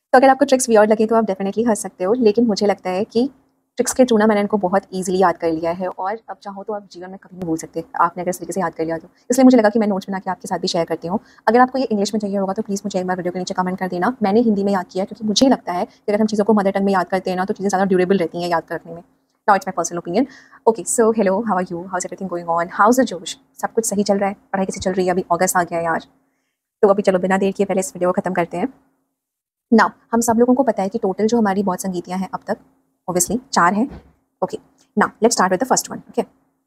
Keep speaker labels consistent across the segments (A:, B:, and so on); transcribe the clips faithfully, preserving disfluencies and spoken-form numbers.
A: तो अगर आपको ट्रिक्स वियर्ड लगे तो आप डेफिनेटली हंस सकते हो, लेकिन मुझे लगता है कि ट्रिक्स के थ्रू ना मैंने इनको बहुत ईजिली याद कर लिया है और अब चाहो तो आप जीवन में कभी नहीं भूल सकते आपने अगर इस तरीके से याद कर लिया तो। इसलिए मुझे लगा कि मैं नोट्स बना के आपके साथ भी शेयर करती हूँ। अगर आपको ये इंग्लिश में चाहिए होगा तो प्लीज़ मुझे एक बार वीडियो के नीचे कमेंट कर देना। मैंने हिंदी में याद किया क्योंकि मुझे लगता है कि अगर हम चीज़ों को मदर टंग में याद करते हैं ना तो चीज़ें ज़्यादा ड्यूरेबल रहती हैं याद करने में। Now it's my personal opinion. Okay so hello, how are you, how is everything going on, how is the जोश? सब कुछ सही चल रहा है? पढ़ाई कैसी चल रही है? अभी अगस्त आ गया है यार, तो अभी चलो बिना देर किए पहले इस वीडियो को खत्म करते हैं। नाउ हम सब लोगों को पता है कि टोटल जो हमारी बौद्ध संगीतियाँ हैं अब तक ऑब्वियसली चार हैं। Okay now let's start with the first one. Okay,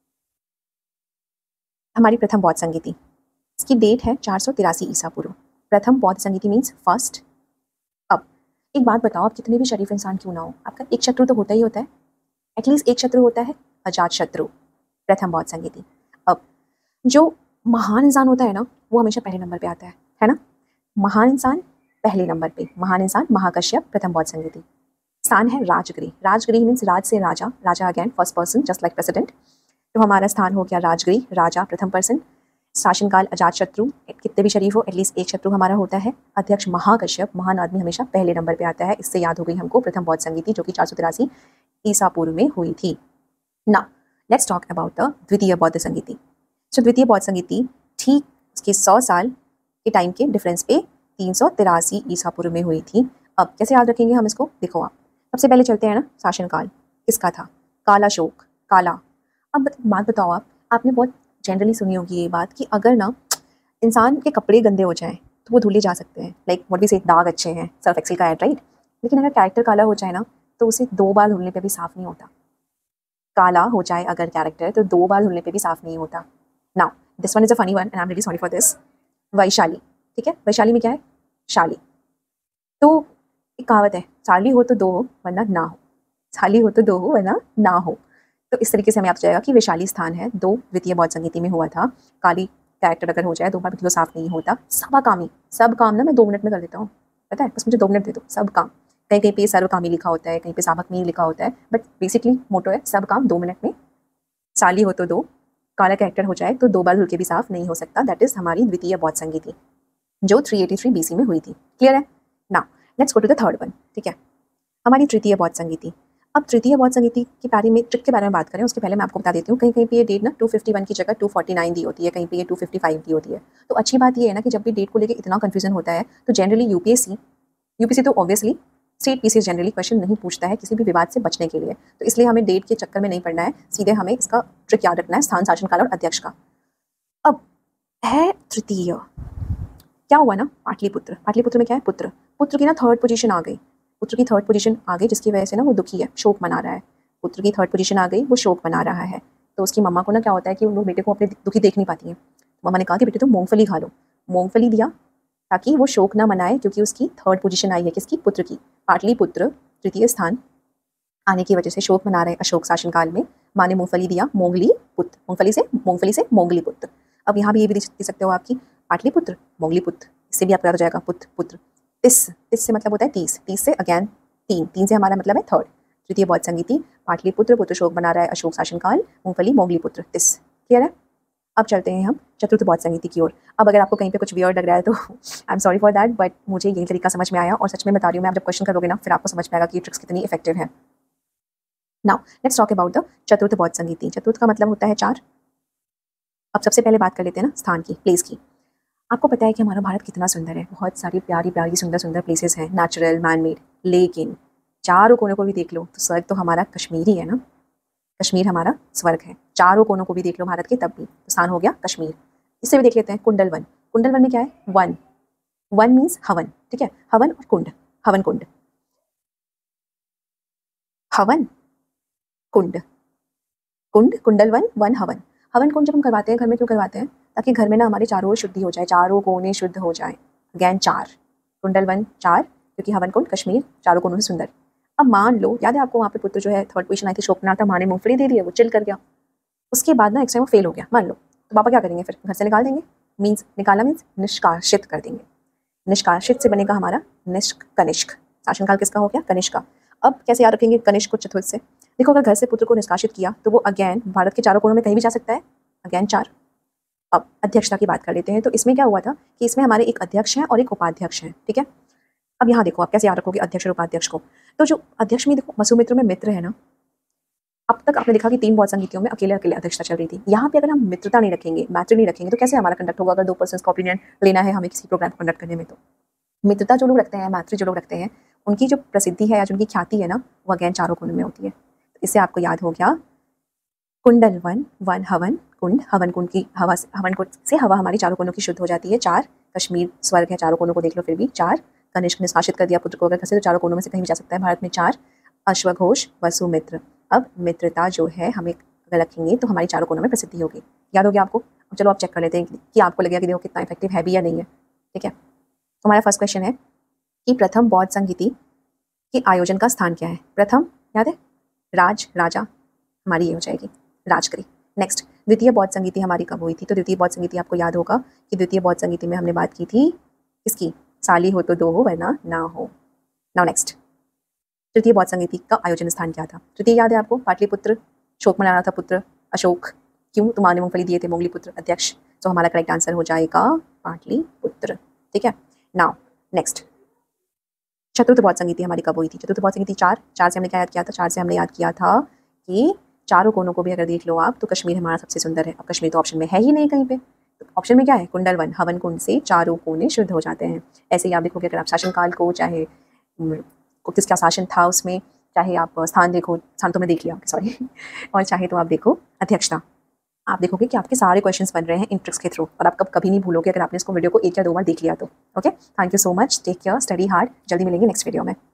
A: हमारी प्रथम बौद्ध संगीति, इसकी डेट है चार सौ तिरासी ईसा पूर्व। प्रथम बौद्ध संगीति मीन्स फर्स्ट। अब एक बात बताओ, आप कितने भी शरीफ इंसान क्यों ना हो, आपका एक शत्रु तो होता ही होता है, एटलीस्ट एक शत्रु होता है, अजात शत्रु। प्रथम बौद्ध संगीति। अब जो महान इंसान होता है ना वो हमेशा पहले नंबर पे आता है, है ना? महान इंसान पहले नंबर पे, महान इंसान महाकश्यप, प्रथम बौद्ध संगीति। स्थान है राजगृह। राजगृह मीन्स राज से राजा, राजा again first person just like president. तो हमारा स्थान हो गया राजगृह, राजा प्रथम पर्सन। शासनकाल अजात शत्रु, कितने भी शरीफ हो एटलीस्ट एक शत्रु हमारा होता है। अध्यक्ष महाकश्यप, महान आदमी हमेशा पहले नंबर पे आता है। इससे याद हो गई हमको प्रथम बौद्ध संगीति जो कि चार सौ तिरासी ईसा पूर्व में हुई थी। Now let's talk about the द्वितीय बौद्ध संगीति। सो द्वितीय बौद्ध संगीति ठीक उसके सौ साल के टाइम के डिफरेंस पे तीन सौ तिरासी ईसा पूर्व में हुई थी। अब कैसे याद रखेंगे हम इसको? देखो आप, सबसे पहले चलते हैं ना, शासनकाल किसका था? काला अशोक, काला। अब बात बताओ आप, आपने बहुत जनरली सुनी होगी ये बात कि अगर ना इंसान के कपड़े गंदे हो जाएं तो वो धुले जा सकते हैं, लाइक व्हाट वी से, दाग अच्छे हैं, सर्फ एक्सेल का ऐड, राइट? लेकिन अगर कैरेक्टर काला हो जाए ना तो उसे दो बार धुलने पे भी साफ नहीं होता। काला हो जाए अगर कैरेक्टर तो दो बार धुलने पे भी साफ नहीं होता। Now this one is a funny one and I am really sorry for this. Vaishali, ठीक है, वैशाली में क्या है? शाली। तो एक कहावत है, चाली हो तो दो हो वरना ना हो, चाली हो तो दो हो वरना ना हो। तो इस तरीके से हमें याद जाएगा कि वैशाली स्थान है, दो द्वितीय बौद्ध संगीति में हुआ था। काली कैरेक्टर अगर हो जाए दो बार भी तो साफ नहीं होता। सर्वकामी, सब काम ना मैं दो मिनट में कर देता हूँ, पता है, बस मुझे दो मिनट दे दो। सब काम, कहीं कहीं पे सर्वकामी लिखा होता है, कहीं पे सावकमी लिखा होता है, बट बेसिकली मोटो है सब काम दो मिनट में। साली हो तो दो, काला कैरेक्टर हो जाए तो दो बार धुल के भी साफ नहीं हो सकता। दैट इज हमारी द्वितीय बौद्ध संगीति जो तीन सौ तिरासी बीसी में हुई थी। क्लियर है? Now let's go to the third one. ठीक है, हमारी तृतीय बौद्ध संगीति। अब तृतीय बौद्ध संगीति के बारे में, ट्रिक के बारे में बात करें उसके पहले मैं आपको बता देती हूँ, कहीं कहीं पे ये डेट ना दो सौ इक्यावन की जगह दो सौ उनचास दी होती है, कहीं पे ये दो सौ पचपन दी होती है। तो अच्छी बात ये है ना कि जब भी डेट को लेकर इतना कंफ्यूजन होता है तो जनरली यूपीएससी यूपीएससी तो obviously state PCS generally question नहीं पूछता है किसी भी विवाद से बचने के लिए। तो इसलिए हमें डेट के चक्कर में नहीं पड़ना है, सीधे हमें इसका ट्रिक याद रखना है, स्थान, शासनकाल और अध्यक्ष का। अब है तृतीय, क्या हुआ ना, पाटलिपुत्र। पाटलिपुत्र में क्या है? पुत्र। पुत्र की ना थर्ड पोजीशन आ गई, पुत्र की थर्ड पोजीशन आ गई जिसकी वजह से ना वो दुखी है, शोक मना रहा है। पुत्र की थर्ड पोजीशन आ गई, वो शोक मना रहा है। तो उसकी मम्मा को ना क्या होता है कि वो बेटे को अपने दुखी देख नहीं पाती है। मम्मा ने कहा कि बेटे तुम मूंगफली खा लो, मूंगफली दिया ताकि वो शोक ना मनाए, क्योंकि उसकी थर्ड पोजीशन आई है किसकी? पुत्र की। पाटलिपुत्र तृतीय स्थान आने की वजह से शोक मना रहे अशोक शासनकाल में। माँ ने मूंगफली दिया, मोंगली पुत्र, मूंगफली से मूंगफली से मोंगली पुत्र। अब यहाँ भी ये भी दे सकते हो आपकी, पाटलिपुत्र मोंगली पुत्र, इससे भी आपको याद हो जाएगा पुत्र पुत्र। तिस, तिस से मतलब होता है तीस, तीस से अगेन तीन, तीन से हमारा मतलब है थर्ड। तृतीय बौद्ध संगीति, पाटलिपुत्र, पुत्र शोक बना रहा है अशोक शासनकाल, मूंगफली मोंगली पुत्र, तिस। क्लियर है? अब चलते हैं हम चतुर्थ बौद्ध संगीति की ओर। अब अगर आपको कहीं पे कुछ वियर्ड लग रहा है तो I am sorry for that, but मुझे यही तरीका समझ में आया और सच में बता रही हूँ मैं, आप जब क्वेश्चन करोगे ना फिर आपको समझ में आएगा कि ये ट्रिक्स कितनी इफेक्टिव है। Now let's talk about the चतुर्थ बौद्ध संगीति। चतुर्थ का मतलब होता है चार। अब सबसे पहले बात कर लेते हैं ना स्थान की, प्लेस की। आपको पता है कि हमारा भारत कितना सुंदर है, बहुत सारी प्यारी प्यारी सुंदर सुंदर प्लेसेस हैं, नेचुरल, मैन मेड, लेकिन चारों कोनों को भी देख लो तो स्वर्ग तो हमारा कश्मीर ही है ना। कश्मीर हमारा स्वर्ग है। चारों कोनों को भी देख लो भारत के तब भी तो स्थान हो गया कश्मीर। इससे भी देख लेते हैं कुंडल वन। कुंडल वन में क्या है? वन, वन मीन्स हवन, ठीक है, हवन और कुंड, हवन कुंड, हवन कुंड, कुंड, कुंडल वन, वन हवन। हवन कुंड जब हम करवाते हैं घर में, क्यों करवाते हैं? ताकि घर में ना हमारे चारों ओर शुद्धि हो जाए, चारों कोने शुद्ध हो जाए। अगैन चार, कुंडल वन चार, क्योंकि हवन कुंड कश्मीर चारों कोनों से सुंदर। अब मान लो, याद है आपको वहाँ पे पुत्र जो है थर्ड पोजीशन आई थी, शोकनाथ था, माँ ने मूंगफली दे दी है, वो चिल कर गया। उसके बाद ना एक टाइम वो फेल हो गया मान लो, तो पापा क्या करेंगे? फिर घर से निकाल देंगे। मीन्स निकाला मीन्स निष्कासित कर देंगे। निष्कासित से बनेगा हमारा निष्क, कनिष्क। शासनकाल किसका हो गया? कनिष्क का। अब कैसे याद रखेंगे कनिष्क को चतुर्थ से? देखो अगर घर से पुत्र को निष्कासित किया तो वो अगेन भारत के चारों कोनों में कहीं भी जा सकता है, अगेन चार। अब अध्यक्षता की बात कर लेते हैं। तो इसमें क्या हुआ था कि इसमें हमारे एक अध्यक्ष हैं और एक उपाध्यक्ष हैं, ठीक है। अब यहाँ देखो आप कैसे याद रखोगे अध्यक्ष और उपाध्यक्ष को। तो जो अध्यक्ष में देखो वसुमित्र में मित्र है ना, अब तक आपने देखा कि तीन बौद्ध संगीतियों में अकेले अकेले अध्यक्षता चल रही थी। यहाँ पे अगर हम मित्रता नहीं रखेंगे, मैत्री नहीं रखेंगे, तो कैसे हमारा कंडक्ट होगा? अगर दो पर्सन का ओपिनियन लेना है हमें किसी प्रोग्राम को कंडक्ट करने में, तो मित्रता जो लोग रखते हैं, मैत्री जो लोग रखते हैं, उनकी जो प्रसिद्धि है या जो उनकी ख्याति है ना, वो अगेन चारों कोनों में होती है। इससे आपको याद हो गया कुंडल वन, वन हवन कुंड, हवन कुंड की हवा से, हवन कुंड से हवा हमारी चारों कोनों की शुद्ध हो जाती है। चार, कश्मीर स्वर्ग है, चारों कोनों को देख लो फिर भी। चार, कनिष्क निष्कासित कर दिया पुत्र को अगर कसे, तो चारों कोनों में से कहीं भी जा सकता है भारत में। चार, अश्वघोष वसुमित्र। अब मित्रता जो है हमें अगर रखेंगे तो हमारी चारों कोनों में प्रसिद्धि होगी। याद हो गया आपको? अब चलो आप चेक कर लेते हैं कि आपको लगेगा कि देखो कितना इफेक्टिव है भी या नहीं है। ठीक है, तो हमारा फर्स्ट क्वेश्चन है कि प्रथम बौद्ध संगीति के आयोजन का स्थान क्या है? प्रथम याद है, राज, राजा, हमारी ये हो जाएगी राजगिरी। नेक्स्ट, द्वितीय बौद्ध संगीति हमारी कब हुई थी? तो द्वितीय बौद्ध संगीति आपको याद होगा कि द्वितीय बौद्ध संगीति में हमने बात की थी किसकी? साली हो तो दो हो वरना ना हो। नाउ नेक्स्ट, तृतीय बौद्ध संगीति का आयोजन स्थान क्या था? तृतीय याद है आपको? पाटलिपुत्र, शोक मनाना था पुत्र अशोक। क्यों? तुम्हारे मूंगफली दिए थे मोंगली पुत्र अध्यक्ष। तो हमारा करेक्ट आंसर हो जाएगा पाटलिपुत्र। ठीक है, नाउ नेक्स्ट, चतुर्थ बौद्ध संगीति हमारी कब हुई थी? चतुर्थ बौद्ध संगीति चार, चार से हमने क्या याद किया था? चार से हमने याद किया था कि चारों कोनों को भी अगर देख लो आप तो कश्मीर हमारा सबसे सुंदर है। अब कश्मीर तो ऑप्शन में है ही नहीं कहीं पे, तो ऑप्शन में क्या है? कुंडल वन, हवन कुंड से चारों कोने शुद्ध हो जाते हैं। ऐसे ही आप देखोगे अगर आप शासनकाल को, चाहे को किसका शासन था उसमें, चाहे आप स्थान देखो, स्थान तो मैं देख लिया सॉरी और चाहे तो आप देखो अध्यक्षता, आप देखोगे कि आपके सारे क्वेश्चंस बन रहे हैं इन ट्रिक्स के थ्रू, और आप कब कभी नहीं भूलोगे अगर आपने इसको वीडियो को एक या दो बार देख लिया तो। Okay, thank you so much, take care, study hard, जल्दी मिलेंगे नेक्स्ट वीडियो में।